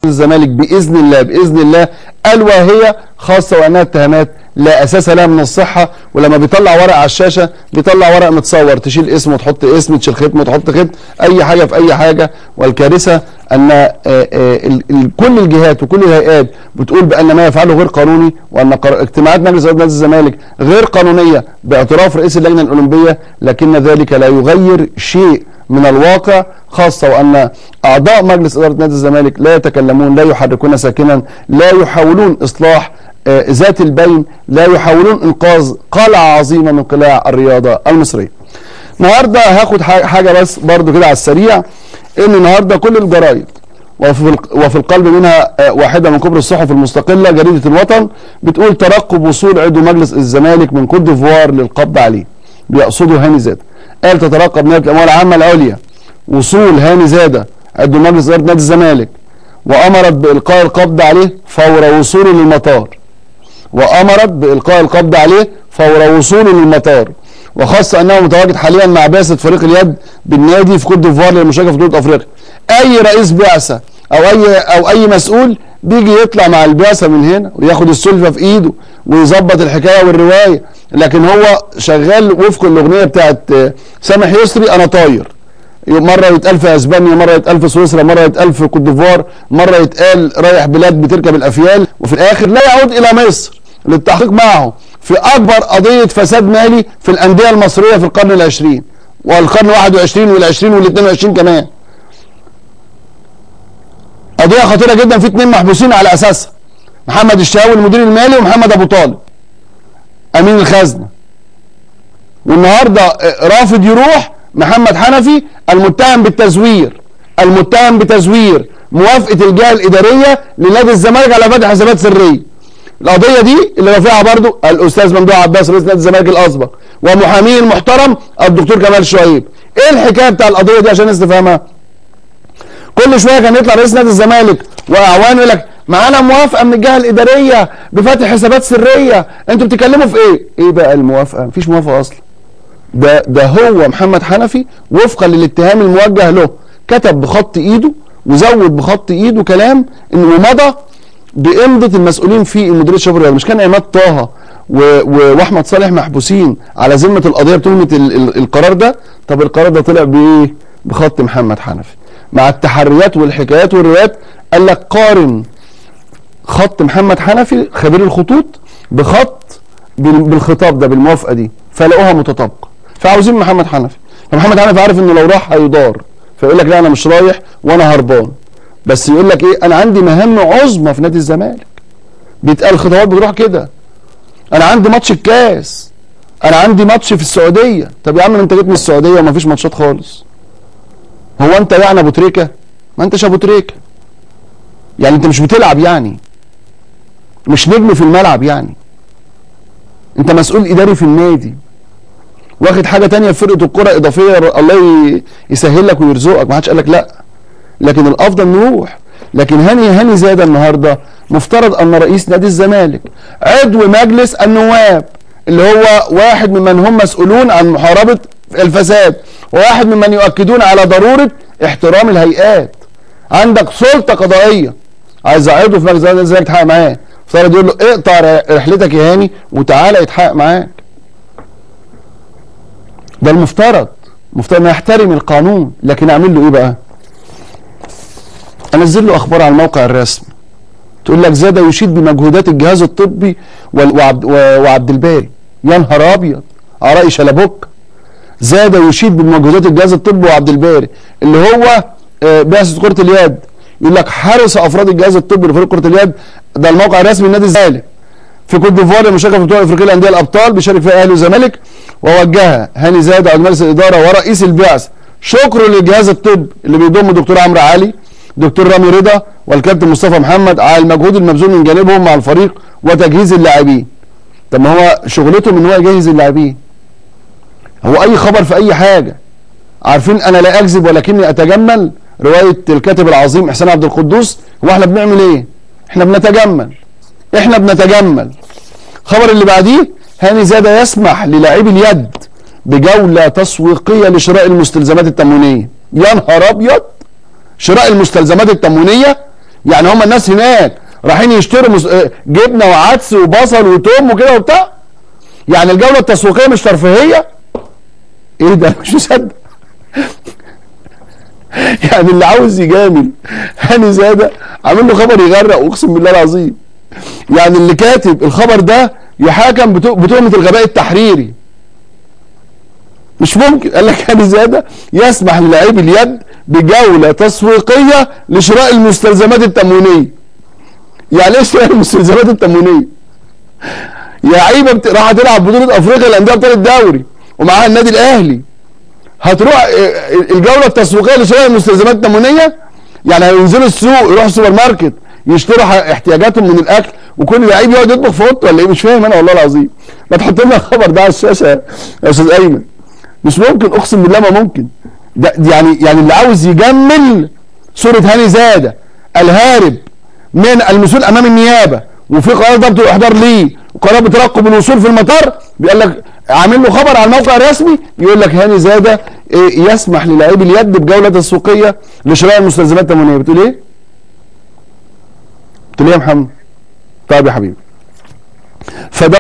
الزمالك باذن الله باذن الله الواهيه، خاصه وانها اتهامات لا اساس لها من الصحه. ولما بيطلع ورق على الشاشه بيطلع ورق متصور، تشيل اسم وتحط اسم، تشيل ختم وتحط ختم، اي حاجه في اي حاجه. والكارثه ان كل الجهات وكل الهيئات بتقول بان ما يفعله غير قانوني، وان اجتماعات مجلس اداره نادي الزمالك غير قانونيه باعتراف رئيس اللجنه الاولمبيه، لكن ذلك لا يغير شيء من الواقع، خاصه وان اعضاء مجلس اداره نادي الزمالك لا يتكلمون، لا يحركون ساكنا، لا يحاولون اصلاح ذات البين، لا يحاولون انقاذ قلعه عظيمه من قلاع الرياضه المصريه. النهارده هاخد حاجه بس برضو كده على السريع، ان النهارده كل الجرايد وفي القلب منها واحده من كبرى الصحف المستقله جريده الوطن بتقول ترقب وصول عضو مجلس الزمالك من كوت ديفوار للقبض عليه، بيقصدوا هاني زاده. قال تترقب نيابه الاموال العامه العليا وصول هاني زاده عضو مجلس اداره نادي الزمالك، وامرت بالقاء القبض عليه فور وصوله للمطار. وخاصه انه متواجد حاليا مع بعثه فريق اليد بالنادي في كوت ديفوار للمشاركه في بطوله افريقيا. اي رئيس بعثه او اي مسؤول بيجي يطلع مع البعثه من هنا وياخد السلفه في ايده ويظبط الحكايه والروايه، لكن هو شغال وفق الاغنيه بتاعت سامح يسري انا طاير. مره يتقال في اسبانيا، مره يتقال في سويسرا، مره يتقال في كوت ديفوار، مره يتقال رايح بلاد بتركب الافيال، وفي الاخر لا يعود الى مصر للتحقيق معه في اكبر قضيه فساد مالي في الانديه المصريه في القرن العشرين والقرن 21 والعشرين وال22 كمان. قضيه خطيره جدا، في 2 محبوسين على اساسها، محمد الشهاوي المدير المالي ومحمد ابو طالب امين الخزنه. والنهارده رافض يروح محمد حنفي المتهم بتزوير موافقه الجهه الاداريه لنادي الزمالك على فتح حسابات سريه. القضيه دي اللي رافعها برضو الاستاذ ممدوح عباس رئيس نادي الزمالك الاسبق ومحاميه المحترم الدكتور كمال شعيب. ايه الحكايه بتاع القضيه دي عشان الناس تفهمها؟ كل شويه كان يطلع رئيس نادي الزمالك واعوانه يقول لك معانا موافقه من الجهه الاداريه بفتح حسابات سريه، انتوا بتتكلموا في ايه؟ ايه بقى الموافقه؟ مفيش موافقه اصلا. ده هو محمد حنفي وفقا للاتهام الموجه له كتب بخط ايده وزود بخط ايده كلام ومضى بامضه المسؤولين في المديريه الشباب الرياضي. مش كان عماد طه واحمد صالح محبوسين على ذمه القضيه بتهمه القرار ده؟ طب القرار ده طلع بايه؟ بخط محمد حنفي مع التحريات والحكايات والروايات. قال لك قارن خط محمد حنفي خبير الخطوط بخط بالخطاب ده بالموافقه دي، فلقوها متطابقه، فعاوزين محمد حنفي. فمحمد حنفي عارف انه لو راح هيضار، فيقول لك لا انا مش رايح وانا هربان، بس يقول لك ايه؟ انا عندي مهام عظمى في نادي الزمالك. بيتقال الخطوات بتروح كده، انا عندي ماتش الكاس، انا عندي ماتش في السعوديه. طب يا عم انت جيت من السعوديه ومفيش ماتشات خالص، هو انت يعني ابو تريكه؟ ما انتش ابو تريكه، يعني انت مش بتلعب، يعني مش نجم في الملعب، يعني انت مسؤول اداري في النادي، واخد حاجه تانية في فرقه الكره اضافيه، الله يسهل لك ويرزقك، ما حدش قال لك لا، لكن الافضل نروح. لكن هاني زاده النهارده مفترض ان رئيس نادي الزمالك عضو مجلس النواب اللي هو واحد ممن هم مسؤولون عن محاربه الفساد، وواحد ممن يؤكدون على ضروره احترام الهيئات. عندك سلطه قضائيه، عايز عضو في مجلس نادي الزمالك يتحقق معاه، مفترض يقول له اقطع رحلتك يا هاني وتعالى يتحقق معاك. ده المفترض انه يحترم القانون. لكن اعمل له ايه بقى؟ انزل له اخبار على الموقع الرسمي تقول لك زاد يشيد بمجهودات الجهاز الطبي وعبد الباري. يا نهار ابيض على راي شلبوك، زاد يشيد بمجهودات الجهاز الطبي وعبد الباري اللي هو بعثه كره اليد. يقول لك حرص افراد الجهاز الطبي لفريق كره اليد، ده الموقع الرسمي لنادي الزمالك، في كوت ديفوار للمشاركه في بطوله افريقيه للانديه الابطال بيشارك فيها اهلي وزمالك، ووجه هاني زاده عضو مجلس الاداره ورئيس البعثه شكر للجهاز الطبي اللي بيضم الدكتور عمرو علي، دكتور رامي رضا، والكابتن مصطفى محمد على المجهود المبذول من جانبهم مع الفريق وتجهيز اللاعبين. طب ما هو شغلتهم ان هو يجهز اللاعبين. هو اي خبر في اي حاجه، عارفين انا لا اكذب ولكني اتجمل، روايه الكاتب العظيم احسان عبد القدوس. هو احنا بنعمل ايه؟ احنا بنتجمل. الخبر اللي بعديه هاني زاده يسمح للاعبي اليد بجوله تسويقيه لشراء المستلزمات التموينيه. يا نهار ابيض، شراء المستلزمات التموينيه يعني هم الناس هناك رايحين يشتروا جبنه وعدس وبصل وتوم وكده وبتاع؟ يعني الجوله التسويقيه مش ترفيهيه؟ ايه ده؟ مش مصدق. يعني اللي عاوز يجامل هاني زاده عامل له خبر يغرق، اقسم بالله العظيم. يعني اللي كاتب الخبر ده يحاكم بتهمه الغباء التحريري. مش ممكن. قال لك هاني زاده يسمح للاعبي اليد بجوله تسويقيه لشراء المستلزمات التموينيه. يعني ايه شراء المستلزمات التموينيه؟ لعيبه راح تلعب بطوله افريقيا للانديه ابطال الدوري ومعاها النادي الاهلي، هتروح الجوله التسويقيه لشراء المستلزمات التموينيه؟ يعني هينزلوا السوق يروحوا السوبر ماركت يشتروا احتياجاتهم من الاكل وكل لعيب يقعد يطبخ في اوضته ولا ايه؟ مش فاهم انا والله العظيم. ما تحط لنا الخبر ده على الشاشه يا استاذ ايمن. مش ممكن، اقسم بالله ما ممكن. ده يعني اللي عاوز يجمل صوره هاني زاده الهارب من المسؤول امام النيابه وفي قرار ضبط واحضار ليه وقرار بترقب الوصول في المطار، بيقول لك عامل له خبر على الموقع الرسمي يقول لك هاني زاده يسمح للاعبي اليد بجوله تسويقيه لشراء المستلزمات التموينيه. بتقول ايه؟ بتقول ايه يا محمد؟ طيب يا حبيبي. فده